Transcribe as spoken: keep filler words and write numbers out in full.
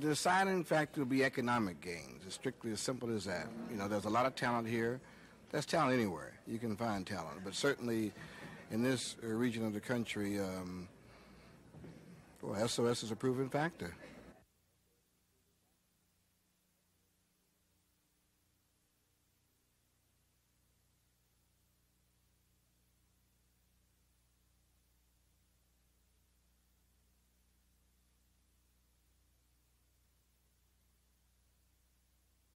the deciding factor will be economic gains. It's strictly as simple as that. You know, there's a lot of talent here. There's talent anywhere. You can find talent. But certainly in this uh, region of the country, um, well, S O S is a proven factor.